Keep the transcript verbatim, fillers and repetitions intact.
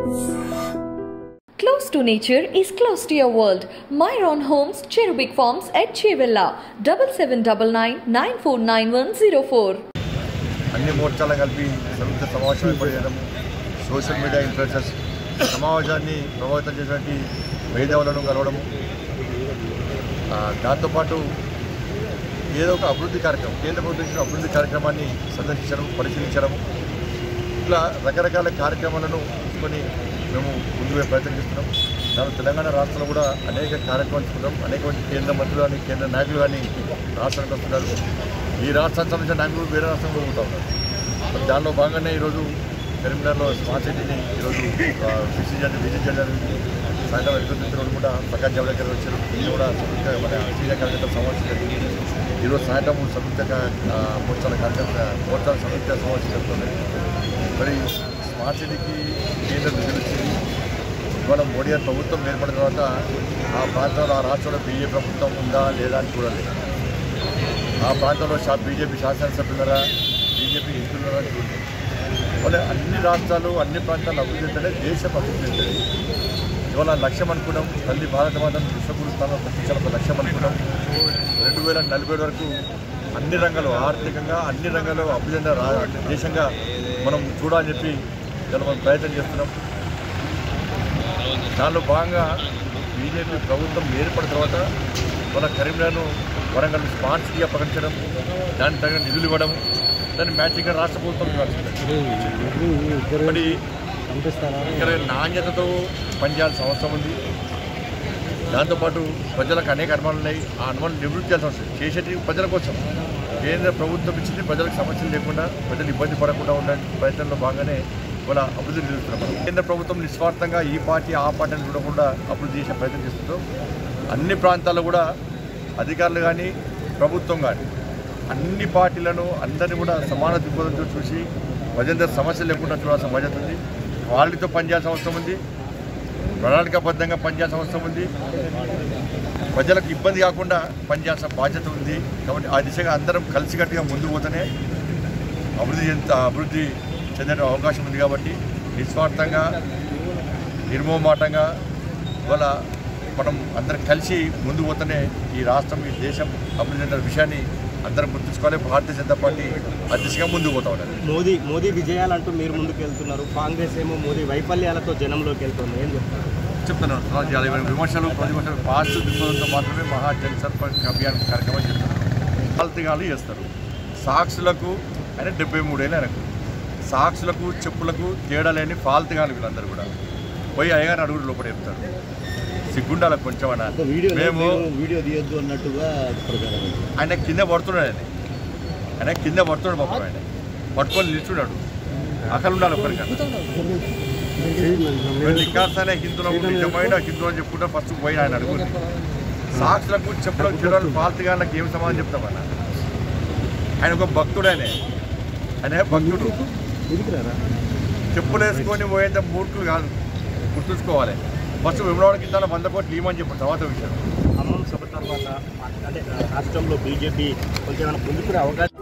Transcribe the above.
Close to nature is close to your world. Myron Homes, Cherubic Farms at Chevilla, seven seven nine nine nine four nine one zero four. అన్ని మోర్చాల కలిపి సంయుక్త సమావేశం ఏర్పడడం, social media influencers సమావేశాన్ని ప్రభావితం చేసినటువంటి మేధావులను కలవడము, దాంతోపాటు ఏదో ఒక అభివృద్ధి కార్యక్రమం కేంద్ర ప్రభుత్వం అభివృద్ధి కార్యక్రమాన్ని సందర్శించడం, పరిశీలించడం, ఇట్లా రకరకాల కార్యక్రమాలను తీసుకొని మేము ముందుగా ప్రయత్నం చేస్తున్నాం. దాని తెలంగాణ రాష్ట్రంలో కూడా అనేక కార్యక్రమాలు తీసుకుంటాం. అనేక మంది కేంద్ర మంత్రులు కానీ కేంద్ర నాయకులు కానీ రాష్ట్రానికి వస్తున్నారు. ఈ రాష్ట్రానికి సంబంధించిన నాయకులు వేరే రాష్ట్రంలో పోతూ ఉన్నారు. దానిలో భాగంగానే ఈరోజు కరీంనగర్లో స్మార్ట్ సిటీని ఈరోజు బీసీజీ బీజేపీ సాయంత్రం ఎదుగుతున్న కూడా ప్రకాష్ జావడేకర్ వచ్చారు. ఇది కూడా సంయుక్త మన సీనియర్ కార్యకర్తల సమావేశం జరిగింది. ఈరోజు సాయంత్రం సంయుక్త మోర్చాల కార్యక్రమ మోర్చాల సంయుక్త సమావేశం జరుగుతుంది. మరి స్మార్ట్ సిటీకి కేంద్ర నిధులు వచ్చింది. ఇవాళ మోడీ గారి ప్రభుత్వం ఏర్పడిన తర్వాత ఆ ప్రాంతంలో ఆ రాష్ట్రంలో బీజేపీ ప్రభుత్వం ఉందా లేదా అని చూడలేదు. ఆ ప్రాంతంలో షా బీజేపీ శాసనసభ్యులరా బీజేపీ ఎంపీలరా చూడలేదు. ఇవాళ అన్ని రాష్ట్రాలు అన్ని ప్రాంతాలు అభివృద్ధి చెందలే, దేశం అభివృద్ధి చెందాలి. ఇవాళ లక్ష్యం అనుకున్నాం, తల్లి భారత మాతను విశ్వగురు స్థానంలో ప్రతిష్టాల ఒక లక్ష్యం అనుకున్నాం. రెండు వేల నలభై వరకు అన్ని రంగాలు ఆర్థికంగా అన్ని రంగాల్లో అభివృద్ధి చెందిన దేశంగా మనం చూడాలని చెప్పి ఇలా మనం ప్రయత్నం చేస్తున్నాం. దానిలో భాగంగా బీజేపీ ప్రభుత్వం ఏర్పడిన తర్వాత మన కరీంనగర్ను వరంగల్ స్మార్ట్ సిటీగా ప్రకటించడం, దానికి తగిన నిధులు ఇవ్వడం, దాన్ని మ్యాచింగ్గా రాష్ట్ర ప్రభుత్వం ఇవ్వాల్సింది. మరి ఇక్కడ నాణ్యతతో పనిచేయాల్సిన అవసరం ఉంది. దాంతోపాటు ప్రజలకు అనేక అనుమానాలు ఉన్నాయి. ఆ అనుమానాలు నివృత్తి చేయాల్సిన అవసరం చేసేటి ప్రజల కోసం. కేంద్ర ప్రభుత్వం ఇచ్చింది ప్రజలకు సమస్యలు లేకుండా, ప్రజలు ఇబ్బంది పడకుండా ఉండే ప్రయత్నంలో భాగంగానే ఇవాళ అభివృద్ధి నిలుస్తున్నాం. కేంద్ర ప్రభుత్వం నిస్వార్థంగా ఈ పార్టీ ఆ పార్టీని చూడకుండా అభివృద్ధి చేసే ప్రయత్నం చేస్తుందో అన్ని ప్రాంతాల్లో కూడా అధికారులు కానీ ప్రభుత్వం కానీ అన్ని పార్టీలను అందరినీ కూడా సమాన దృక్పథంతో చూసి ప్రజలందరూ సమస్యలు లేకుండా చూడాల్సిన బాధ్యత ఉంది. వాళ్ళతో పనిచేయాల్సిన అవసరం ఉంది. ప్రణాళికాబద్ధంగా పనిచేయాల్సిన అవసరం ఉంది. ప్రజలకు ఇబ్బంది కాకుండా పనిచేయాల్సిన బాధ్యత ఉంది. కాబట్టి ఆ దిశగా అందరం కలిసికట్టుగా ముందుకు పోతేనే అభివృద్ధి చెంద అభివృద్ధి చెందే అవకాశం ఉంది. కాబట్టి నిస్వార్థంగా నిర్మోహమాటంగా ఇవాళ మనం అందరం కలిసి ముందుకు పోతేనే ఈ రాష్ట్రం ఈ దేశం అభివృద్ధి చెందిన విషయాన్ని అందరం గుర్తుంచుకోవాలి. భారతీయ జనతా పార్టీ ఆ దిశగా ముందుకు పోతా ఉన్నారు. మోదీ మోదీ విజయాలంటూ మీరు ముందుకు వెళ్తున్నారు, కాంగ్రెస్ ఏమో మోదీ వైఫల్యాలతో జనంలోకి వెళ్తుంది. ఏం చెప్తున్నారు? చెప్తున్నాను. విమర్శలు ప్రతిమర్శలు పాజిటివ్ దృక్పథంతో మాత్రమే మహా జనసంపర్క అభియాన్ కార్యక్రమం చేస్తారు. ఫలితాలు చేస్తారు. సాక్షులకు ఆయన డెబ్బై మూడేళ్ళు ఆయనకు సాక్షులకు చెప్పులకు తేడా లేని ఫాల్తుగాలు వీళ్ళందరూ కూడా పోయి అయ్యగారు అడుగుడు లోపల చెప్తారు. సిగ్గుండాల కొంచెం అన్న మేము వీడియో తీయొద్దు అన్నట్టుగా ఆయన కింద పడుతున్నాడు. ఆయన ఆయన కింద పడుతున్నాడు. పాపం ఆయన పట్టుకొని నిల్చున్నాడు. అక్కడ ఉండాలి ఒకరికన్నా. నికార్సనే హిందువులు నిజమైన హిందువులు అని చెప్పుకుంటే ఫస్ట్ పోయి ఆయన అడుగుతుంది. సాక్షులకు చెప్పులకు చూడాలి ఫాల్తుగాళ్ళకి ఏమి సమాధానం చెప్తామన్నా? ఆయన ఒక భక్తుడు. ఆయన ఆయన భక్తుడు. చెప్పులు వేసుకొని పోయేంత మూర్ఖులు కాదు, గుర్తుంచుకోవాలి. ఫస్ట్ విమలవాడ కింద వంద కోట్లు ఇవ్వమని చెప్పారు. తర్వాత విషయం ఖమ్మం సభ తర్వాత అంటే రాష్ట్రంలో బీజేపీ కొంచెం ముందుకు అవకాశం